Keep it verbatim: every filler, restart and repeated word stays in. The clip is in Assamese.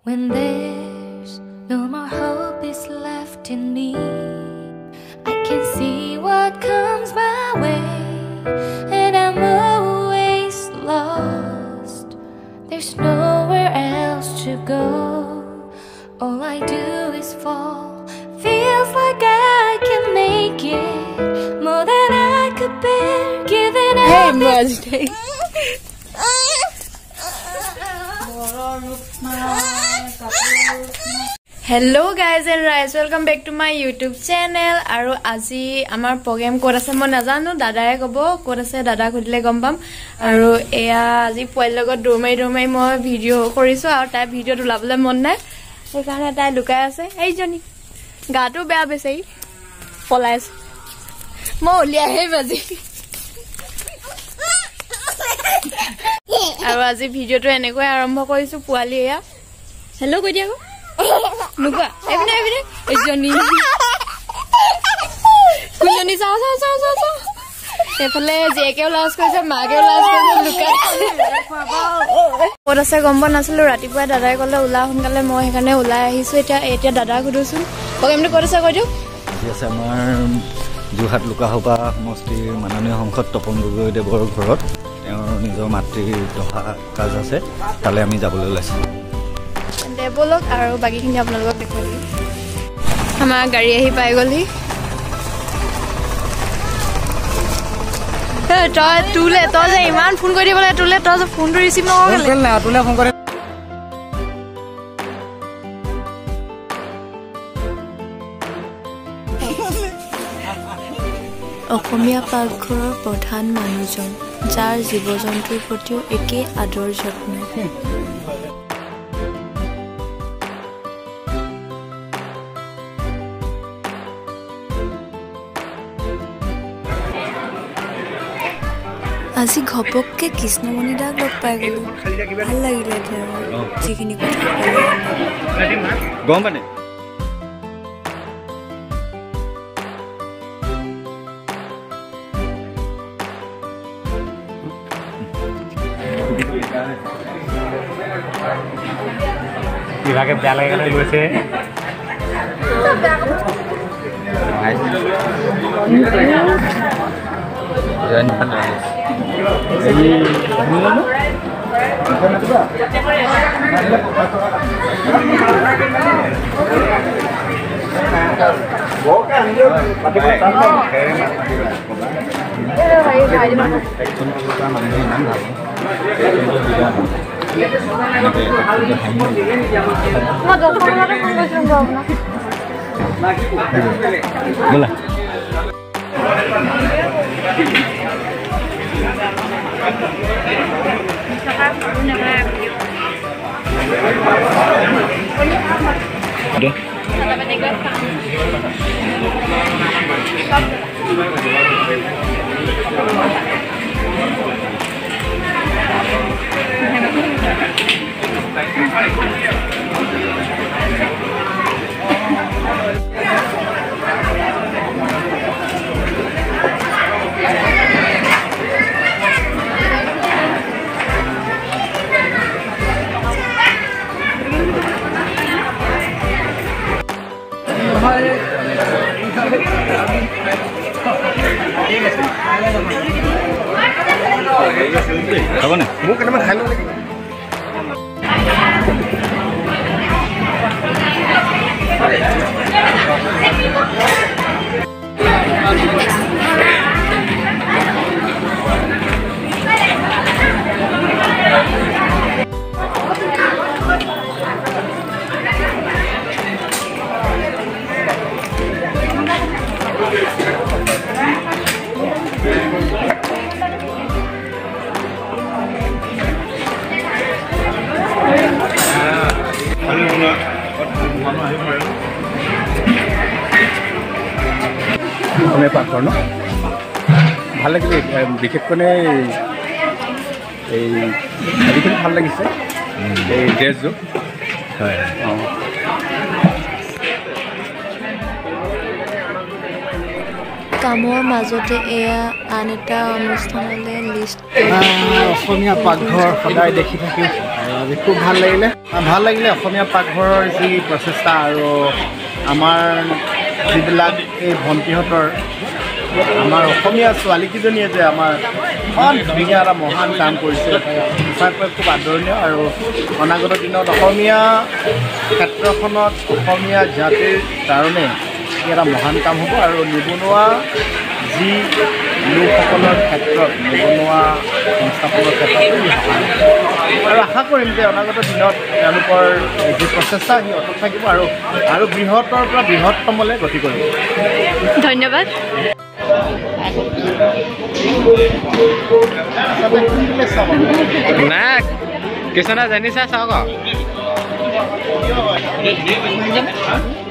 When there's no more hope is left in me, I can see what comes my way, and I'm always lost. There's nowhere else to go. All I do is fall. Feels like I can make it more than I could bear. Giving up. Hey, Master. Hello guys and guys, welcome back to my YouTube channel. Aru aji amar program kor ase mon najanu dadae kobo kor ase dada khudile gom pam aru eya aji poil logot dormai dormai moi video korisu aru ta video tu labule mon nai ei kane ta lukai ase ei joni gato beya besei polais mo ulia he baji aru aji video tu enekoi arambho korisu puali eya hello koi dia ko Luka, evne evne, ejoni. Kuloni sa sa sa sa sa. Efale jeke ulas koise, mage ulas koise Luka. Ora se gombo nasilo ratipua dadai kole ula hunkale moi hekane ulai ahisu etia etia dada kudusu. Program tu korese koju? Yes, amar Johat Luka hoba mosti manane homkhot topon gogoi debor ghorot. Eor nijor matri doha kaj ase. Tale ami jabole oলাইছো. Debolok aru bagi khini apnalok dekholi amar gari ahi pai goli he to tule to je iman phone kori bole tule to je phone to receive no gele phone na tule phone kore অসমীয়া পাকঘৰৰ প্ৰধান মানুহজন যাৰ জীৱ-জন্তুৰ প্ৰতিও একে আদৰ যত্ন আজি ঘপককে কৃষ্ণমণি দাক লগ পাই গলো ভাল লাগিলে তেওঁ যিখিনি কথা ক'লে গম মানে কিবাকে বেয়া লাগে গলে লৈছে Jangan nangis. Jadi, kamu mana? Bukan apa? Bukan dia, tapi tanpa. Eh, hai hai mana? Ekspon kita mana nang hal. Mau dokter mana pun suruh bawa mana? Boleh. Udah. Apa nih? Mau kenapa halo lagi? Kami pakar no, ভাল লাগিলে বিশেষকৈ এই আজিকালি ভাল লাগিছে এই ড্ৰেছযোৰ হয় কামৰ মাজতে এয়া আন এটা অনুষ্ঠানলৈ লিষ্ট অসমীয়া পাকঘৰ সদায় দেখি থাকি আজি খুব ভাল লাগিলে ভাল লাগিলে অসমীয়া পাকঘৰৰ যি প্ৰচেষ্টা আৰু আমাৰ যিবিলাক এই ভণ্টিহঁতৰ আমাৰ অসমীয়া ছোৱালীকেইজনীয়ে যে আমাৰ ইমান ধুনীয়া এটা মহান কাম কৰিছে সঁচাকৈ খুব আদৰণীয় আৰু অনাগত দিনত অসমীয়া ক্ষেত্ৰখনত অসমীয়া জাতিৰ কাৰণে এটা মহান কাম হ'ব আৰু নিবনুৱা যি লোকসকলৰ ক্ষেত্ৰত নিবনুৱা সংস্থাপনৰ ক্ষেত্ৰত আৰু আশা কৰিম যে অনাগত দিনত তেওঁলোকৰ যি প্ৰচেষ্টা সি অটুট থাকিব আৰু আৰু বৃহত্তৰ পৰা বৃহত্তমলৈ গতি কৰিব ধন্যবাদ না কিছু না জানিছা চাওক